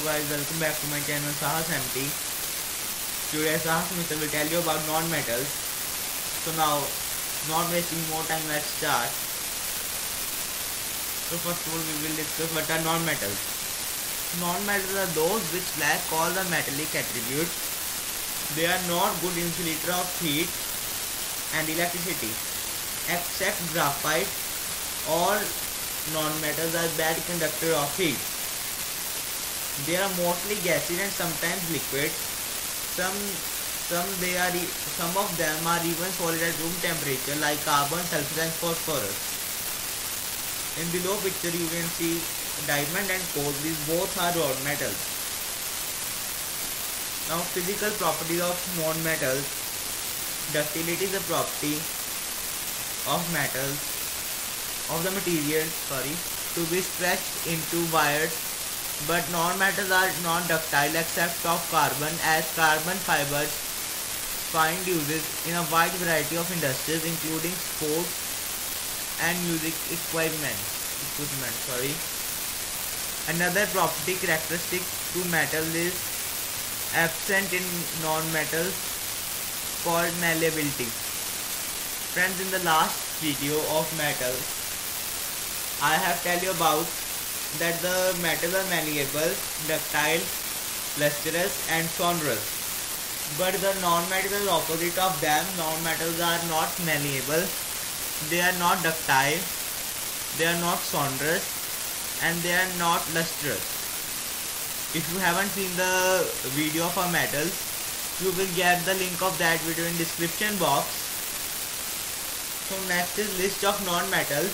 guys, welcome back to my channel Sahas MT. Today Sahas Mr. will tell you about non-metals. So now, not wasting more time, let's start. So first of all we will discuss what are non-metals. Non-metals are those which lack all the metallic attributes. They are not good insulator of heat and electricity. Except graphite, all non-metals are bad conductor of heat. They are mostly gaseous and sometimes liquid. Some of them are even solid at room temperature, like carbon, sulfur and phosphorus. In below picture you can see diamond and coal. These both are non-metals. Now physical properties of non-metals. Ductility is a property of the material to be stretched into wires. But non-metals are non-ductile except of carbon, as carbon fibers find uses in a wide variety of industries including sports and music equipment. Another property characteristic to metal is absent in non-metals called malleability. Friends, in the last video of metal I have tell you about that the metals are malleable, ductile, lustrous and sonorous. But the non-metals are opposite of them. Non-metals are not malleable, they are not ductile, they are not sonorous and they are not lustrous. If you haven't seen the video of a metals, you will get the link of that video in description box. So next is list of non-metals.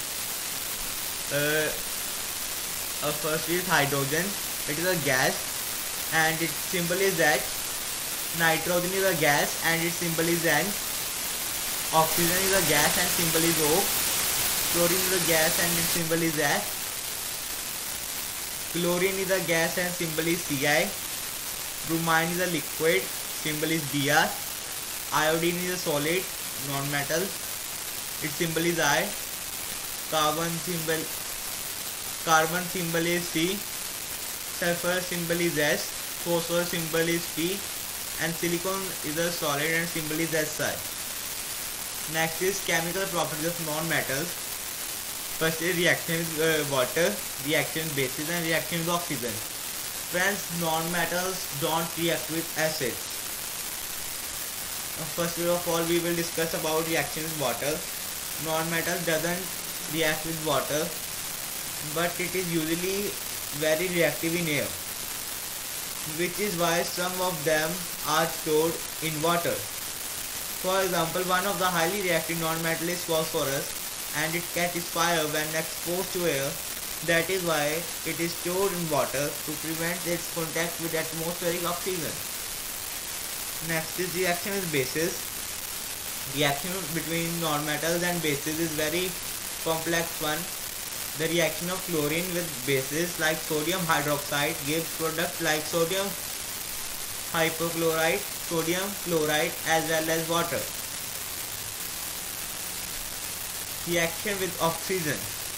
First is hydrogen. It is a gas and its symbol is H. Nitrogen is a gas and its symbol is N. Oxygen is a gas and symbol is O. Chlorine is a gas and its symbol is F. Chlorine is a gas and symbol is Ci. Bromine is a liquid, symbol is Br. Iodine is a solid, non-metal, its symbol is I. Carbon symbol is C. Sulfur symbol is S. Phosphorus symbol is P. And silicon is a solid and symbol is Si. Next is chemical properties of non-metals. First is reaction with water, reaction with bases and reaction with oxygen. Friends, non-metals don't react with acids. First of all we will discuss about reaction with water. Non-metal doesn't react with water, but it is usually very reactive in air, which is why some of them are stored in water. For example, one of the highly reactive non-metal is phosphorus, and it catches fire when exposed to air. That is why it is stored in water to prevent its contact with atmospheric oxygen. Next is reaction with bases. Reaction between non-metals and bases is very complex one. The reaction of chlorine with bases like sodium hydroxide gives products like sodium hypochlorite, sodium chloride as well as water. Reaction with oxygen.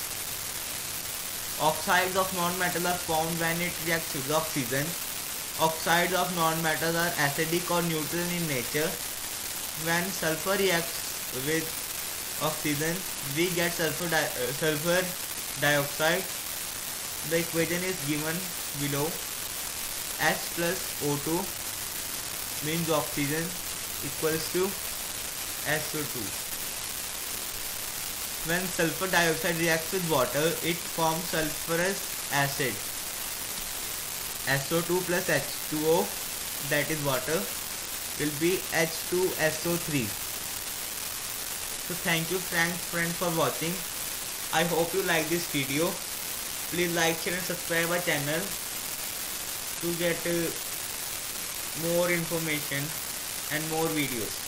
Oxides of non-metal are formed when it reacts with oxygen. Oxides of non-metals are acidic or neutral in nature. When sulfur reacts with oxygen, we get sulfur dioxide. The equation is given below. H plus O2 means oxygen equals to SO2. When sulfur dioxide reacts with water, it forms sulfurous acid. SO2 plus H2O, that is water, will be H2SO3. So thank you friends for watching. I hope you like this video. Please like, share and subscribe our channel to get more information and more videos.